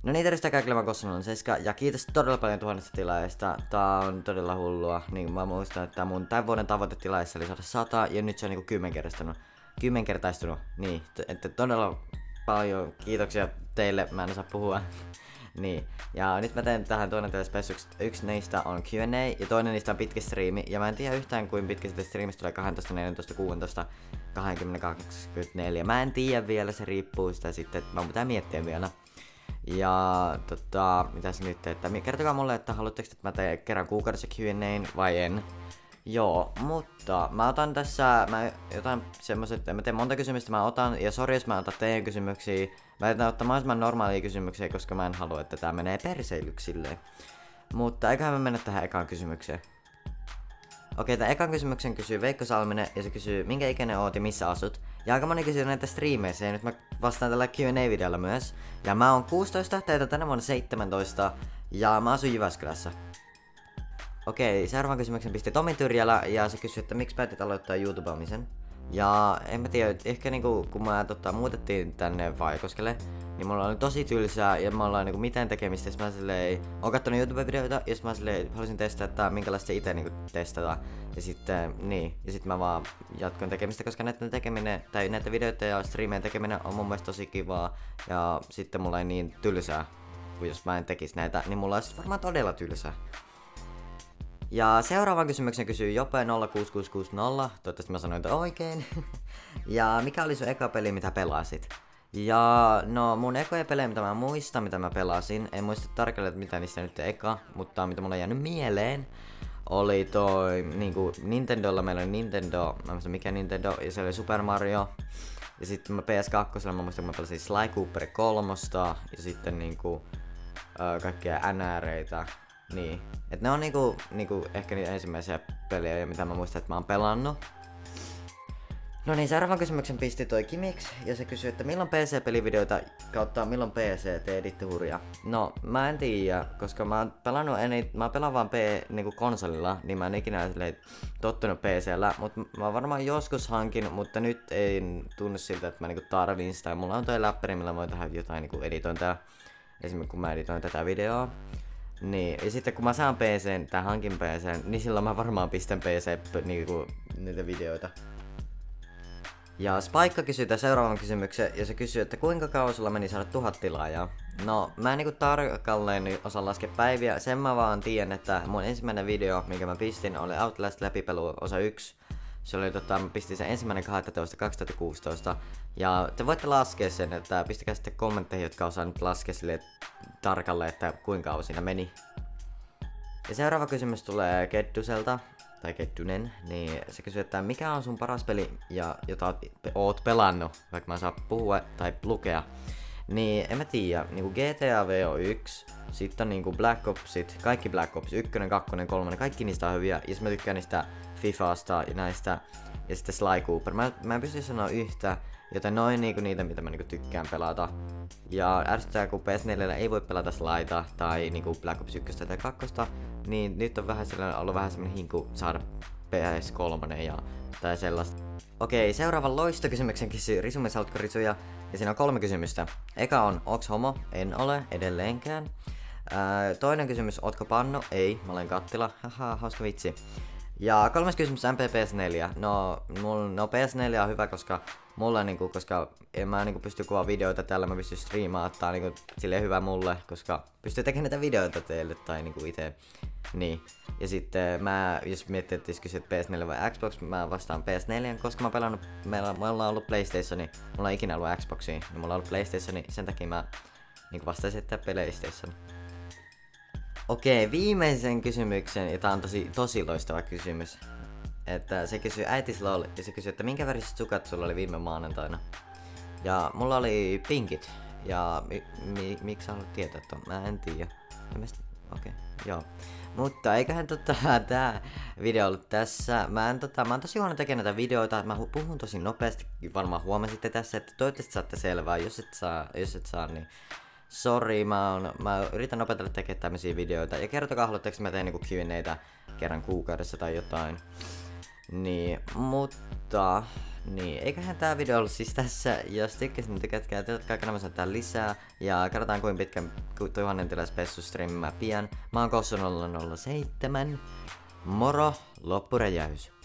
No niin, terveistä kaikille, mä Kossunen Seska, ja kiitos todella paljon 1000 tilaajasta. Tää on todella hullua. Niin mä muistan, että mun tämän vuoden tavoite tilaajassa oli saada 100, ja nyt se on niinku kymmenkertaistunut. Niin, että todella paljon kiitoksia teille, mä en osaa puhua. Niin, ja nyt mä teen tähän toinen teille spessuksi. Yksi niistä on Q&A, ja toinen niistä on pitkä striimi. Ja mä en tiedä yhtään kuin pitkä sitten striimistä tulee 12, 14, 16, 20, 24. Mä en tiedä vielä, se riippuu sitä sitten, mä pitää miettiä vielä. Ja mitäs nyt, että kertokaa mulle, että haluatteko, että mä teen kerran kuukaudessa Q&A:n vai en. Joo, mutta mä otan tässä, mä otan semmoset, mä teen monta kysymystä mä otan, ja sori jos mä otan teidän kysymyksiä. Mä yritän ottaa mahdollisimman normaalia kysymyksiä, koska mä en halua, että tää menee perseilyksille. Mutta eiköhän me mennä tähän ekaan kysymykseen. Okei, tän ekan kysymyksen kysyy Veikko Salminen, ja se kysyy, minkä ikäinen oot ja missä asut. Ja aika moni kysyy näitä striimeissä, ja nyt mä vastaan tällä Q&A-videolla myös. Ja mä oon 16, täytän tänä vuonna 17, ja mä asun Jyväskylässä. Okei, seuraavan kysymyksen pisti Tomi Tyrjälä, ja se kysyy, että miksi päätit aloittaa YouTubeamisen. Ja en mä tiedä, ehkä niinku kun mä muutettiin tänne Vaikoskelle, niin mulla oli tosi tylsää ja mä ollaan niinku mitään tekemistä, ja mä silleen oon kattonut YouTube-videoita, ja mä silleen halusin testata, että minkälaista se ite niinku testata. Ja sitten mä vaan jatkoin tekemistä, koska näiden tekeminen, tai näitä videoita ja striimien tekeminen on mun mielestä tosi kivaa. Ja sitten mulla ei niin tylsää, kun jos mä en tekis näitä, niin mulla olisi varmaan todella tylsää. Ja seuraavan kysymyksen kysyy Jope06660, toivottavasti mä sanoin että oikein. Ja mikä oli sun eka peli, mitä pelasit? Ja no mun ekoja pelejä, mitä mä muistan, mitä mä pelasin, en muista tarkalleen, että mitä niistä nyt eka, mutta mitä mulla on jäänyt mieleen, oli toi niinku Nintendolla, meillä oli Nintendo, mä muistan mikä Nintendo, ja se oli Super Mario. Ja sitten mä PS2, mä muistan, mä pelasin Sly Cooper 3, ja sitten niinku kaikkia NR:itä. Niin, et ne on niinku ehkä niitä ensimmäisiä pelejä, mitä mä muistan, että mä oon pelannut. No niin, seuraavan kysymyksen pisti toi Kimix, ja se kysyy, että milloin PC-pelivideoita kautta milloin PC te editte hurjaa. No, mä en tiedä, koska mä oon pelannut mä pelaan vaan niinku konsolilla, niin mä en ikinä tottunut PC:llä, mutta mä varmaan joskus hankin, mutta nyt ei tunnu siltä, että mä niinku tarvin sitä. Mulla on toi läppäri, millä voi tehdä jotain niinku editointia, esimerkiksi kun mä editoin tätä videoa. Niin, ja sitten kun mä saan PC:n tai hankin PC:n, niin silloin mä varmaan pistän niinku niitä videoita. Ja Spaikka kysyy tämän seuraavan kysymyksen, ja se kysyy, että kuinka kauan sulla meni saada 1000 tilaajaa? No, mä en niinku tarkalleen osaa laskea päiviä, sen mä vaan tiedän, että mun ensimmäinen video, minkä mä pistin, oli Outlast läpipelu osa 1. Se oli mä pistin sen 1.12.2016. Ja te voitte laskea sen, että pistäkää sitten kommentteihin, jotka osaa nyt laskea sille tarkalleen, että kuinka kauan siinä meni. Ja seuraava kysymys tulee Kedduselta, tai Keddunen, niin se kysyy, että mikä on sun paras peli, jota oot pelannut, vaikka mä en saa puhua tai lukea. Niin en mä tiedä, niinku GTA V on 1, sitten on niinku Black Opsit, kaikki Black Ops, 1, 2, 3, kaikki niistä on hyviä, ja mä tykkään niistä Fifasta ja näistä, ja sitten Sly Cooper. Mä en pysty sanoa yhtä, joten noin niinku niitä, mitä mä niinku tykkään pelata. Ja ärsyttää, kun PS4 ei voi pelata Slyta tai niinku Black Ops 1 tai 2, niin nyt on ollut vähän sellainen hinku saada PS3 tai sellaista. Okei, seuraavan loistokysymyksen kysyy Risumme Saltko Risuja, ja siinä on 3 kysymystä. Eka on, onks homo? En ole, edelleenkään. Toinen kysymys, ootko pannu? Ei, mä olen kattila. Haha, hauska vitsi. Ja 3. kysymys MP PS4. No PS4 on hyvä, koska mulla niinku, koska en mä niinku pysty kuvaamaan videoita tällä, mä pystyn striimaamaan, tää on niinku silleen hyvä mulle, koska pystyy tekemään näitä videoita teille tai niinku ite. Niin. Ja sitten jos miettii, että kysyä PS4 vai Xbox, mä vastaan PS4, koska mulla on ollut PlayStationi, mulla ei ikinä ollut Xboxia, niin mulla on ollut PlayStationi, sen takia mä niinku vastaisin, että PlayStation. Okei, viimeisen kysymyksen, ja tää on tosi loistava kysymys. Että se kysyy äitislol, ja se kysyy, että minkä väriset sukat sulla oli viime maanantaina. Ja mulla oli pinkit, ja miksi sä haluat tietää ton? Mä en tiedä. Okei, joo. Mutta eiköhän tää video ollut tässä. Mä oon tosi huono tekemään näitä videoita, mä puhun tosi nopeasti, varmaan huomasitte tässä, että toivottavasti saatte selvää, jos et saa, niin sori, mä yritän opetella tekemään tämmösiä videoita, ja kertokaa haluatteko mä teen niinku Q&A:tä kerran kuukaudessa tai jotain. Niin, mutta... Niin, eiköhän tää video ollut siis tässä. Jos tykkäsit, niin tykätkää, kaikkea mä lisää. Ja katsotaan kuinka pitkän 1000 tilaspessu striimimään pian. Mä oon Kossu 007. Moro, loppuräjäys.